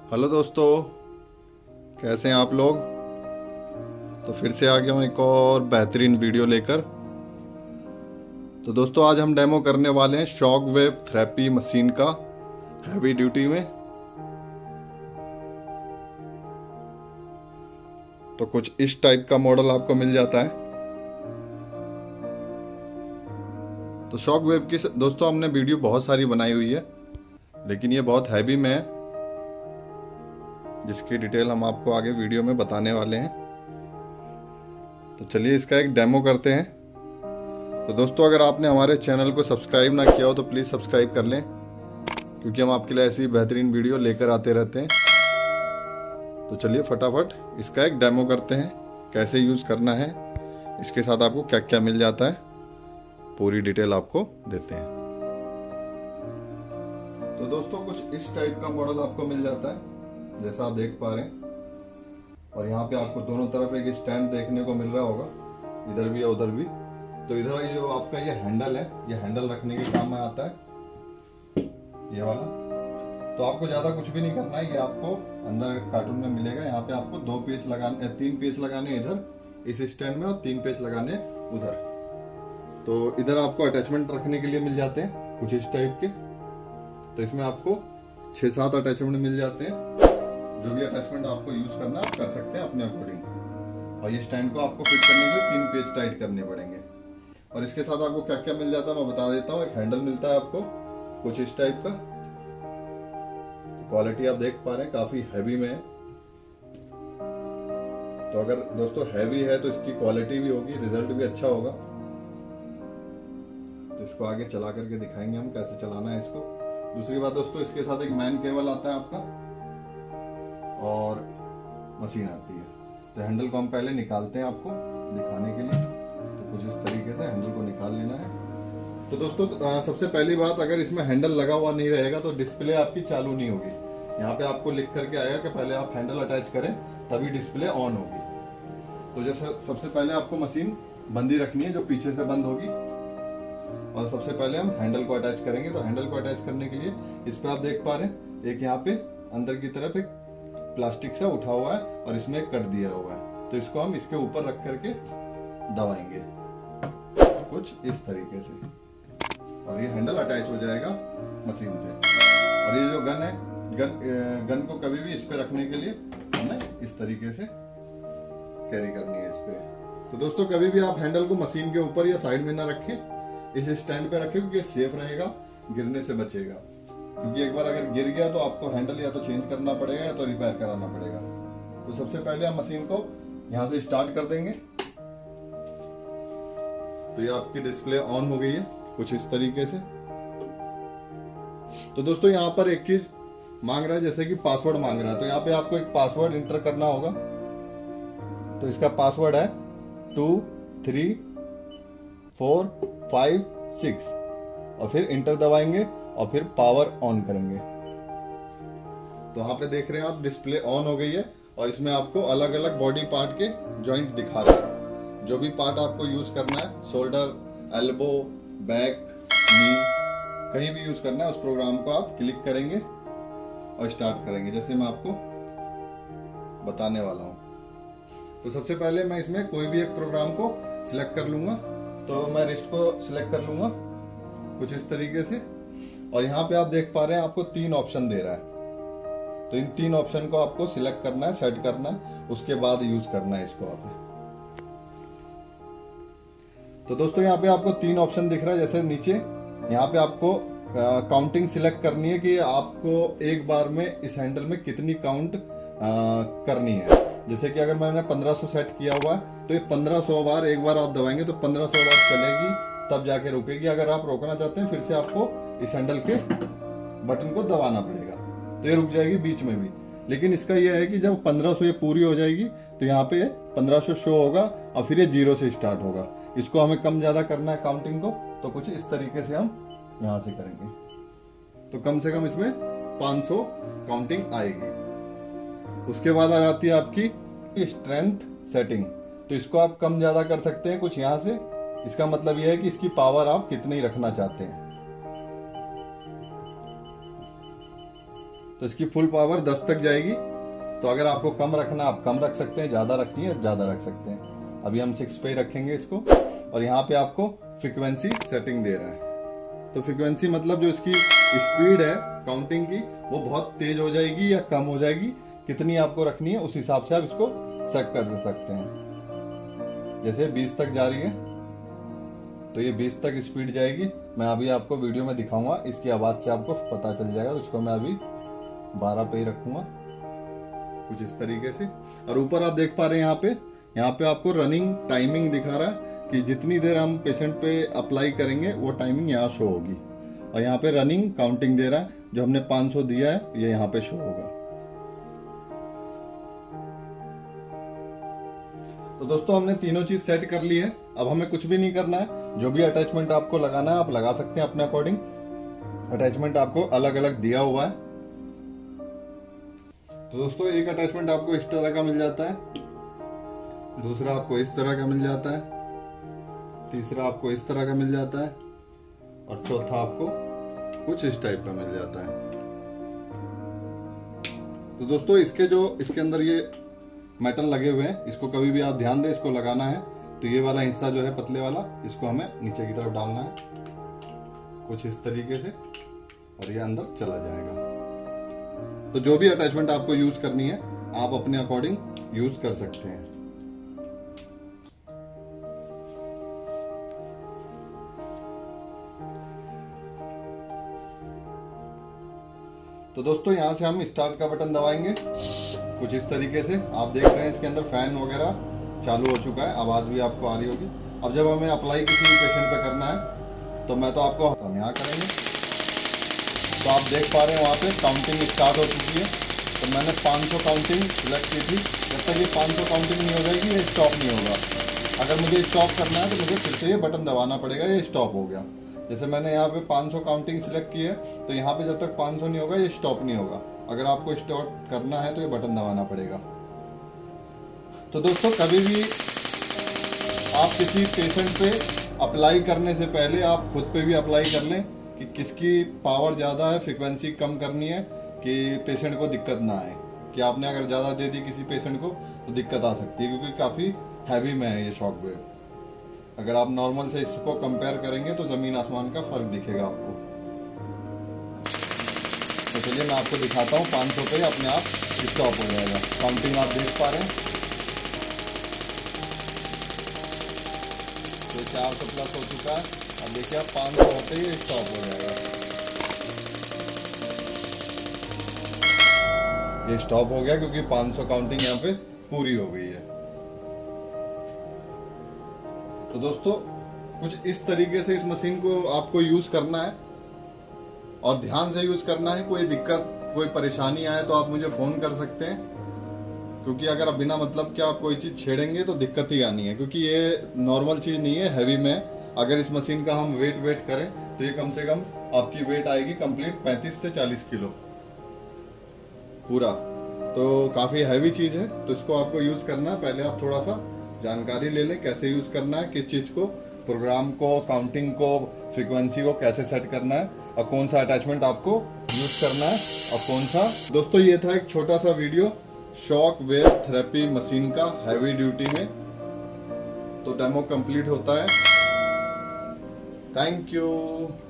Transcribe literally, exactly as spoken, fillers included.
Hello दोस्तों, कैसे हैं आप लोग। तो फिर से आ गया हूँ एक और बेहतरीन वीडियो लेकर। तो दोस्तों आज हम डेमो करने वाले हैं शॉक वेव थेरेपी मशीन का हैवी ड्यूटी में। तो कुछ इस टाइप का मॉडल आपको मिल जाता है। तो शॉक वेव की दोस्तों हमने वीडियो बहुत सारी बनाई हुई है, लेकिन ये बहुत हैवी में है, जिसकी डिटेल हम आपको आगे वीडियो में बताने वाले हैं। तो चलिए इसका एक डेमो करते हैं। तो दोस्तों अगर आपने हमारे चैनल को सब्सक्राइब ना किया हो तो प्लीज़ सब्सक्राइब कर लें, क्योंकि हम आपके लिए ऐसी बेहतरीन वीडियो लेकर आते रहते हैं। तो चलिए फटाफट इसका एक डेमो करते हैं, कैसे यूज़ करना है, इसके साथ आपको क्या क्या मिल जाता है, पूरी डिटेल आपको देते हैं। तो दोस्तों कुछ इस टाइप का मॉडल आपको मिल जाता है, जैसा आप देख पा रहे हैं। और यहाँ पे आपको दोनों तरफ एक स्टैंड देखने को मिल रहा होगा, इधर भी है उधर भी। तो इधर जो आपका ये हैंडल है, ये हैंडल रखने के काम में आता है, ये वाला। तो आपको ज्यादा कुछ भी नहीं करना है, ये आपको अंदर कार्टून में मिलेगा। यहाँ पे आपको दो पेच लगाने, तीन पेच लगाने इधर इस स्टैंड में, और तीन पेच लगाने उधर। तो इधर आपको अटैचमेंट रखने के लिए मिल जाते हैं कुछ इस टाइप के। तो इसमें आपको छह सात अटैचमेंट मिल जाते हैं। जो भी अटैचमेंट आपको यूज करना आप कर सकते हैं अपने अकॉर्डिंग। और ये स्टैंड को आपको फिट करने के लिए तीन पेज टाइट करने पड़ेंगे। और इसके साथ आपको क्या क्या मिल जाता है मैं बता देता हूँ। एक हैंडल मिलता है आपको कुछ इस टाइप का। क्वालिटी आप देख पा रहे हैं काफी हैवी में है। तो अगर दोस्तों हैवी है तो इसकी क्वालिटी भी होगी, रिजल्ट भी अच्छा होगा। तो इसको आगे चला करके दिखाएंगे हम कैसे चलाना है इसको। दूसरी बात दोस्तों, इसके साथ एक मैन केबल आता है आपका, और मशीन आती है। तो हैंडल को हम पहले निकालते हैं आपको दिखाने के लिए। तो कुछ इस तरीके से हैंडल को निकाल लेना है। तो दोस्तों सबसे पहली बात, अगर इसमें हैंडल लगा हुआ नहीं रहेगा तो डिस्प्ले आपकी चालू नहीं होगी। यहाँ पे आपको लिख करके आएगा कि पहले आप हैंडल अटैच करें तभी डिस्प्ले ऑन होगी। तो जैसे सबसे पहले आपको मशीन बंदी रखनी है, जो पीछे से बंद होगी। और सबसे पहले हम हैंडल को अटैच करेंगे। तो हैंडल को अटैच करने के लिए इस पे आप देख पा रहे हैं एक यहाँ पे अंदर की तरफ एक प्लास्टिक से उठा हुआ है, और इसमें एक कट दिया हुआ है। तो इसको हम इसके ऊपर रख करके दबाएंगे कुछ इस तरीके से, और ये हैंडल अटैच हो जाएगा मशीन से। और ये जो गन है, गन गन को कभी भी इस पे रखने के लिए हमें इस तरीके से कैरी करनी है इस पे। तो दोस्तों कभी भी आप हैंडल को मशीन के ऊपर या साइड में ना रखें, इस स्टैंड पे रखें, क्योंकि सेफ रहेगा, गिरने से बचेगा। क्योंकि एक बार अगर गिर गया तो आपको हैंडल या तो चेंज करना पड़ेगा या तो रिपेयर कराना पड़ेगा। तो सबसे पहले हम मशीन को यहां से स्टार्ट कर देंगे। तो ये आपकी डिस्प्ले ऑन हो गई है कुछ इस तरीके से। तो दोस्तों यहाँ पर एक चीज मांग रहा है, जैसे कि पासवर्ड मांग रहा है। तो यहाँ पे आपको एक पासवर्ड इंटर करना होगा। तो इसका पासवर्ड है two three four five six, और फिर इंटर दबाएंगे और फिर पावर ऑन करेंगे। तो यहाँ पे देख रहे हैं आप डिस्प्ले ऑन हो गई है, और इसमें आपको अलग अलग बॉडी पार्ट के जॉइंट दिखा रहे हैं। जो भी पार्ट आपको यूज करना है, शोल्डर, एल्बो, बैक, नी, कहीं भी यूज करना है, उस प्रोग्राम को आप क्लिक करेंगे और स्टार्ट करेंगे, जैसे मैं आपको बताने वाला हूँ। तो सबसे पहले मैं इसमें कोई भी एक प्रोग्राम को सिलेक्ट कर लूंगा। तो मैं रिस्ट को सिलेक्ट कर लूंगा कुछ इस तरीके से। और यहाँ पे आप देख पा रहे हैं आपको तीन ऑप्शन दे रहा है। तो इन तीन ऑप्शन को आपको सिलेक्ट करना है, सेट करना है, उसके बाद यूज करना है इसको आप। तो दोस्तों यहाँ पे आपको तीन ऑप्शन दिख रहा है। जैसे नीचे यहाँ पे आपको काउंटिंग सिलेक्ट करनी है कि आपको एक बार में इस हैंडल में कितनी काउंट करनी है। जैसे कि अगर मैंने पंद्रह सौ सेट किया हुआ है, तो ये पंद्रह सौ बार एक बार आप दबाएंगे तो पंद्रह सौ बार चलेगी, तब जाके रुकेगी। अगर आप रोकना चाहते हैं फिर से आपको इस हैंडल के बटन को दबाना पड़ेगा, तो ये रुक जाएगी बीच में भी। लेकिन इसका ये है कि जब पंद्रह सौ ये पूरी हो जाएगी तो यहाँ पे पंद्रह सौ शो होगा, और फिर ये जीरो से स्टार्ट होगा। इसको हमें कम ज्यादा करना है काउंटिंग को, तो कुछ इस तरीके से हम यहाँ से करेंगे। तो कम से कम इसमें पाँच सौ काउंटिंग आएगी। उसके बाद आ जाती है आपकी स्ट्रेंथ सेटिंग। तो इसको आप कम ज्यादा कर सकते हैं कुछ यहाँ से। इसका मतलब यह है कि इसकी पावर आप कितनी रखना चाहते हैं। तो इसकी फुल पावर दस तक जाएगी। तो अगर आपको कम रखना आप कम रख सकते हैं, ज्यादा रखनी है ज्यादा रख सकते हैं। अभी हम सिक्स पे ही रखेंगे इसको। और यहाँ पे आपको फ्रीक्वेंसी सेटिंग दे रहा है। तो फ्रीक्वेंसी मतलब जो इसकी स्पीड है काउंटिंग की वो बहुत तेज हो जाएगी या कम हो जाएगी, कितनी आपको रखनी है उस हिसाब से आप इसको सेट कर सकते हैं। जैसे बीस तक जा रही है तो ये बीस तक स्पीड जाएगी। मैं अभी आपको वीडियो में दिखाऊंगा, इसकी आवाज से आपको पता चल जाएगा। तो इसको मैं अभी बारह पे ही रखूंगा कुछ इस तरीके से। और ऊपर आप देख पा रहे हैं यहाँ पे यहाँ पे आपको रनिंग टाइमिंग दिखा रहा है कि जितनी देर हम पेशेंट पे अप्लाई करेंगे वो टाइमिंग यहाँ शो होगी। और यहाँ पे रनिंग काउंटिंग दे रहा है, जो हमने पाँच सौ दिया है ये यहाँ पे शो होगा। तो दोस्तों हमने तीनों चीज सेट कर ली है। अब हमें कुछ भी नहीं करना है, जो भी अटैचमेंट आपको लगाना है आप लगा सकते हैं अपने अकॉर्डिंग। अटैचमेंट आपको अलग अलग दिया हुआ है। तो दोस्तों एक अटैचमेंट आपको इस तरह का मिल जाता है, दूसरा आपको इस तरह का मिल जाता है, तीसरा आपको इस तरह का मिल जाता है और चौथा आपको कुछ इस टाइप का मिल जाता है। तो दोस्तों इसके जो इसके अंदर ये मेटल लगे हुए हैं, इसको कभी भी आप ध्यान दें, इसको लगाना है तो ये वाला हिस्सा जो है पतले वाला, इसको हमें नीचे की तरफ डालना है कुछ इस तरीके से और ये अंदर चला जाएगा। तो जो भी अटैचमेंट आपको यूज करनी है आप अपने अकॉर्डिंग यूज कर सकते हैं। तो दोस्तों यहां से हम स्टार्ट का बटन दबाएंगे कुछ इस तरीके से। आप देख रहे हैं इसके अंदर फैन वगैरह चालू हो चुका है, आवाज भी आपको आ रही होगी। अब जब हमें अप्लाई किसी पेशेंट पे करना है तो मैं तो आपको हम यहाँ करेंगे। तो आप देख पा रहे हैं वहाँ पे काउंटिंग स्टार्ट हो चुकी है। तो मैंने पाँच सौ काउंटिंग सिलेक्ट की थी। जब तक ये पाँच सौ काउंटिंग नहीं हो जाएगी ये स्टॉप नहीं होगा। अगर मुझे स्टॉप करना है तो मुझे फिर से ये बटन दबाना पड़ेगा, ये स्टॉप हो गया। जैसे मैंने यहाँ पे पाँच सौ काउंटिंग सिलेक्ट की है तो यहाँ पे जब तक पाँच सौ नहीं होगा ये स्टॉप नहीं होगा। अगर आपको स्टॉप करना है तो ये बटन दबाना पड़ेगा। तो दोस्तों कभी भी आप किसी पेशेंट पे अप्लाई करने से पहले आप खुद पे भी अप्लाई कर लें कि किसकी पावर ज़्यादा है, फ्रीक्वेंसी कम करनी है कि पेशेंट को दिक्कत ना आए। कि आपने अगर ज़्यादा दे दी किसी पेशेंट को तो दिक्कत आ सकती है, क्योंकि काफ़ी हैवी में है ये शॉक वेव। अगर आप नॉर्मल से इसको कंपेयर करेंगे तो ज़मीन आसमान का फ़र्क दिखेगा आपको। तो चलिए मैं आपको दिखाता हूँ। पाँच सौ पे अपने आप स्टॉप हो जाएगा। काउंटिंग आप देख पा रहे हैं तो चार सौ प्लस हो चुका है। अब देखिए आप पाँच सौ होते ही स्टॉप हो जाएगा। ये स्टॉप हो गया क्योंकि पाँच सौ काउंटिंग यहाँ पे पूरी हो गई है। तो दोस्तों कुछ इस तरीके से इस मशीन को आपको यूज करना है और ध्यान से यूज करना है। कोई दिक्कत कोई परेशानी आए तो आप मुझे फोन कर सकते हैं, क्योंकि अगर आप बिना मतलब के आप कोई चीज छेड़ेंगे तो दिक्कत ही आनी है। क्योंकि ये नॉर्मल चीज नहीं है, हैवी में। अगर इस मशीन का हम वेट वेट करें तो ये कम से कम आपकी वेट आएगी कंप्लीट पैंतीस से चालीस किलो पूरा। तो काफी हैवी चीज है। तो इसको आपको यूज करना है। पहले आप थोड़ा सा जानकारी ले लें कैसे यूज करना है, किस चीज को, प्रोग्राम को, काउंटिंग को, फ्रीक्वेंसी को कैसे सेट करना है और कौन सा अटैचमेंट आपको यूज करना है और कौन सा। दोस्तों ये था एक छोटा सा video shock wave therapy machine का हैवी ड्यूटी में। तो डेमो कंप्लीट होता है। Thank you.